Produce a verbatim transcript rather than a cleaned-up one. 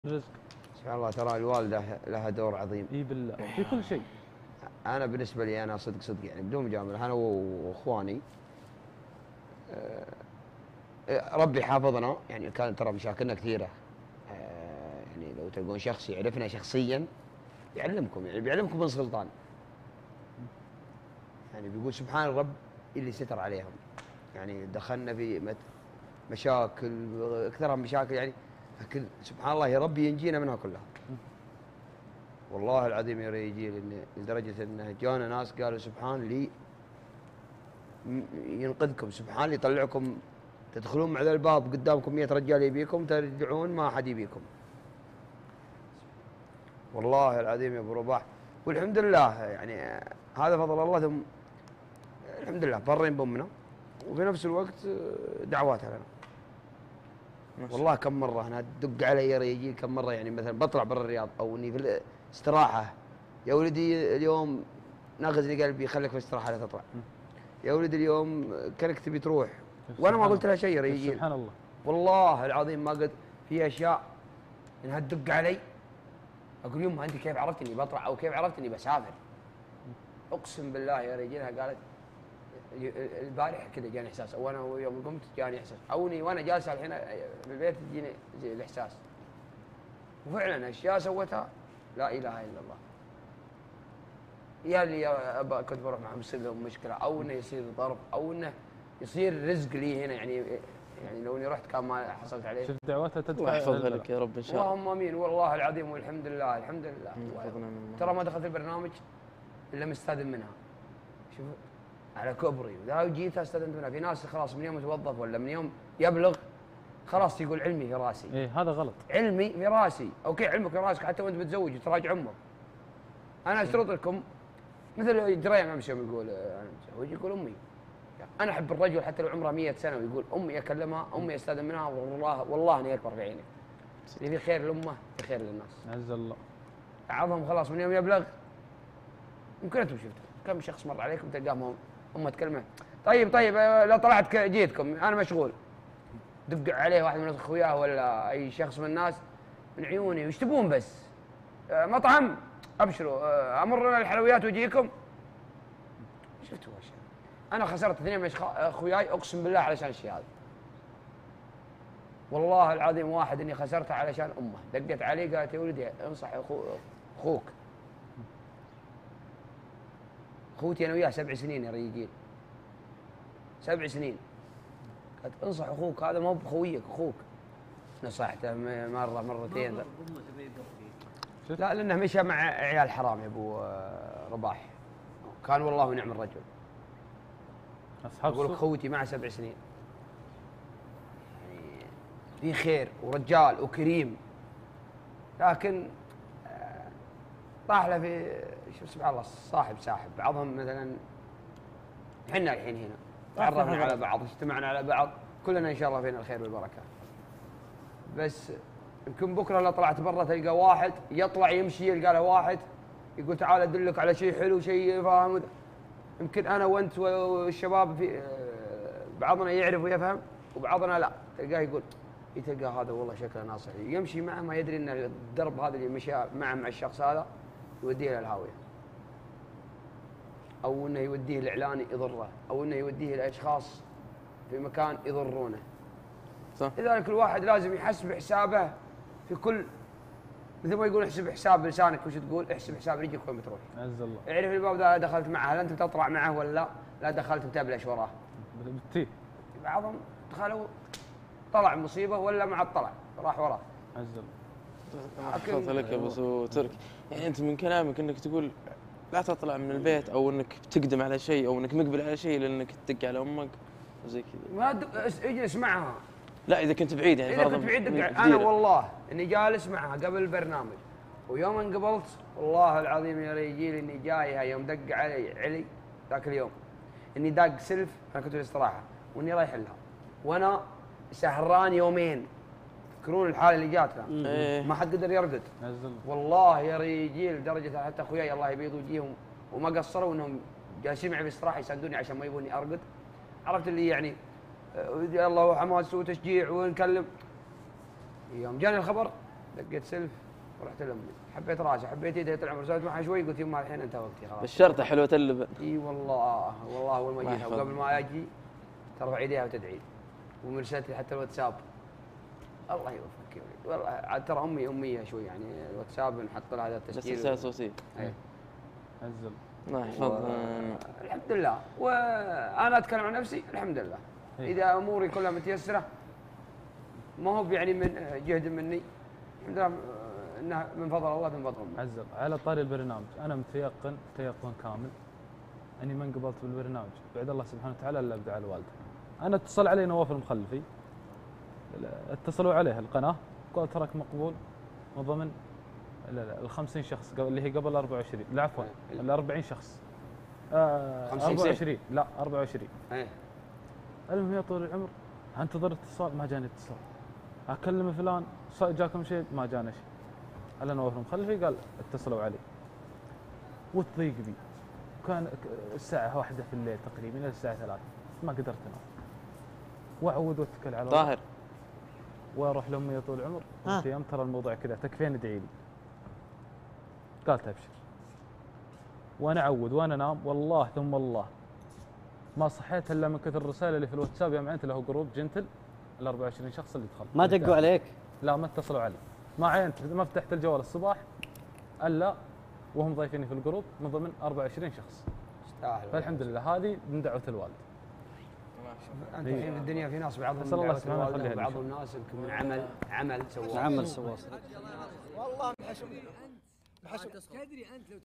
رزق. سبحان الله، ترى الوالده لها دور عظيم. اي بالله في كل شيء. انا بالنسبه لي انا صدق صدق يعني بدون مجامله، انا واخواني ربي حافظنا، يعني كانت ترى مشاكلنا كثيره. يعني لو تلقون شخص يعرفنا شخصيا يعلمكم، يعني بيعلمكم من سلطان، يعني بيقول سبحان الرب اللي ستر عليهم. يعني دخلنا في مشاكل، اكثرها مشاكل يعني، لكن سبحان الله يا ربي ينجينا منها كلها. والله العظيم يا رجال، لدرجه انه جانا ناس قالوا سبحان لي ينقذكم، سبحان لي يطلعكم، تدخلون مع ذا الباب قدامكم مئة رجال يبيكم، ترجعون ما احد يبيكم. والله العظيم يا ابو رباح، والحمد لله يعني هذا فضل الله، ثم الحمد لله برين بامنا، وفي نفس الوقت دعواتها لنا. والله كم مره انا تدق علي يا رجال، كم مره يعني مثلا بطلع برا الرياض او اني في الاستراحه، يا ولدي اليوم ناغزني قلبي خليك في الاستراحه لا تطلع، يا ولدي اليوم كانك تبي تروح، وانا ما قلت لها شيء يا رجال. سبحان الله، والله العظيم ما قلت في اشياء انها تدق علي اقول يمها انت كيف عرفت اني بطلع او كيف عرفت اني بسافر؟ اقسم بالله يا رجال قالت البارح كذا جاني احساس، او انا يوم قمت جاني احساس، او اني وانا جالسه الحين في البيت تجيني الاحساس. وفعلا اشياء سوتها لا اله الا الله. يا اللي ابا كنت بروح معهم يصير لهم مشكله، او انه يصير ضرب، او انه يصير رزق لي هنا، يعني يعني لو اني رحت كان ما حصلت عليه. شوف دعواتها تدفع. الله يحفظها لك يا رب ان شاء الله. اللهم امين. والله العظيم والحمد لله الحمد لله. ترى ما دخلت البرنامج الا مستاذن منها. شوف على كبري، لا جيت استاذنت منها. في ناس خلاص من يوم يتوظف ولا من يوم يبلغ خلاص يقول علمي في راسي. ايه هذا غلط. علمي في راسي، اوكي علمك في راسك حتى وانت بتزوج تراجع امك. انا اشترط لكم مثل جريان امس يوم يقول انا متزوج يقول امي. انا احب الرجل حتى لو عمره مئة سنه ويقول امي اكلمها، امي استاذن منها، والله والله اني اكبر في عيني. اللي في خير لامه في خير للناس. عز الله. بعضهم خلاص من يوم يبلغ، يمكن انتم شفتوا كم شخص مر عليكم تلقاهم امه تكلمه طيب طيب لو طلعت جيتكم انا مشغول، دق عليه واحد من اخوياه ولا اي شخص من الناس من عيوني وش تبون بس؟ مطعم ابشروا، امر الحلويات ويجيكم. شفتوا وش انا خسرت اثنين من اخوياي اقسم بالله علشان الشيء هذا. والله العظيم واحد اني خسرته علشان امه، دقت علي قالت يا ولدي انصح اخوك. اخوتي انا وياه سبع سنين يا رجال، سبع سنين. قالت انصح اخوك هذا ما هو بخويك اخوك. نصحته مره مرتين. لا لانه مشى مع عيال حرام يا ابو رباح، كان والله ونعم الرجل. اصحاب اقول اخوتي معه سبع سنين، يعني في خير ورجال وكريم، لكن طاح له في شوف سبحان الله صاحب ساحب. بعضهم مثلا احنا الحين هنا تعرفنا على بعض، اجتمعنا على بعض، كلنا ان شاء الله فينا الخير والبركه. بس يمكن بكره لو طلعت برا تلقى واحد يطلع يمشي يلقى له واحد يقول تعال ادلك على شيء حلو شيء فاهم. يمكن انا وانت والشباب في بعضنا يعرف ويفهم وبعضنا لا، تلقاه يقول تلقى هذا والله شكله ناصح يمشي معه ما يدري ان الدرب هذا اللي مشى معه مع الشخص هذا يوديه للهاويه، او انه يوديه الاعلان يضره، او انه يوديه لاشخاص في مكان يضرونه. صح. لذلك الواحد لازم يحسب حسابه في كل، مثل ما يقول احسب حساب لسانك وش تقول، احسب حساب رجلك وين بتروح. عز الله. اعرف الباب ذا دخلت معه هل انت بتطلع معه ولا لا؟ لا دخلت بتبلش وراه. بالتي. بعضهم دخلوا طلع مصيبه ولا مع الطلع راح وراه. عز الله. احفظها لك يا ابو تركي. يعني انت من كلامك انك تقول لا تطلع من البيت، او انك بتقدم على شيء، او انك مقبل على شيء لانك تدق على امك وزي كذا. ما اجلس معها. لا اذا كنت بعيد يعني. اذا كنت بعيد دق. انا والله اني جالس معها قبل البرنامج، ويوم انقبلت والله العظيم يا رجال اني جايها يوم دق علي علي ذاك اليوم اني داق سلف، انا كنت في الاستراحه واني رايح لها وانا سهران يومين. تذكرون الحاله اللي جاتنا إيه. ما حد قدر يرقد. والله يا رجال لدرجه حتى اخوياي الله يبيض وجيههم وما قصروا انهم جالسين معي في الاستراحه يساندوني عشان ما يبوني ارقد. عرفت اللي يعني يلا وحماس وتشجيع ونكلم. يوم جاني الخبر دقيت سلف ورحت لامي، حبيت راسي حبيت يدي، طول العمر سويت معها شوي، قلت يما الحين انتهى وقتي خلاص. بالشرطه حلوه اللبن. اي والله والله اول ما الله جيتها يحفظك. وقبل ما اجي ترفع يديها وتدعي، ومرسلت لي حتى الواتساب. الله يوفقك يا ولد، والله عاد ترى امي اميه شوي يعني، الواتساب نحط لها هذا بس التسجيل. رساله صوتيه. إيه. عزل. الله يحفظك. الحمد لله، وانا اتكلم عن نفسي الحمد لله. إيه. اذا اموري كلها متيسره ما هو يعني من جهد مني، الحمد لله انها من فضل الله من فضل الله. عزل. على طاري البرنامج، انا متيقن تيقن كامل اني ما انقبلت بالبرنامج بعد الله سبحانه وتعالى الا بدعاء الوالده. انا اتصل علي نواف المخلفي، اتصلوا عليه القناه قال تراك مقبول من ضمن لا لا ال خمسين شخص قبل اللي هي قبل أربعة وعشرين، لا عفوا ال أربعين شخص. آه خمسين أربعة وعشرين لا أربعة وعشرين. ايه المهم يا طول العمر انتظر اتصال، ما جاني اتصال. اكلم فلان ص- جاكم شيء، ما جانا شيء. على نواف المخلفي قال اتصلوا علي وتضيق بي. كان ك- الساعة واحدة في الليل تقريبا إلى الساعة ثلاثة، ما قدرت أنام. وأعود وأتكل على الله طاهر وأروح لأمي يا طول العمر، ها. قلت يا أم ترى الموضوع كذا تكفين ادعي لي. قالت أبشر. وأنا أعود وأنا أنام والله ثم الله ما صحيت إلا من كثر الرسائل اللي في الواتساب. يا معينت له جروب جنتل ال أربعة وعشرين شخص اللي دخل. ما دقوا عليك؟ لا ما اتصلوا علي، ما عينت ما فتحت الجوال الصباح الا وهم ضايفيني في الجروب من ضمن أربعة وعشرين شخص. يستاهل. فالحمد لله هذه من دعوه الوالد. انت إيه. الحين في الدنيا في ناس بعضهم نسأل الله من سبحانه دعوة يخليها الوالدة، لنا. وبعض الناس يمكن من عمل عمل سواه. عمل سواس. والله محشوم محشوم تدري انت لو